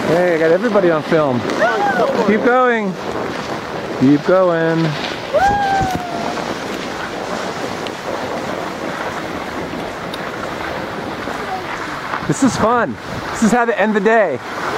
Hey, I got everybody on film. Keep going. Keep going. This is fun. This is how to end the day.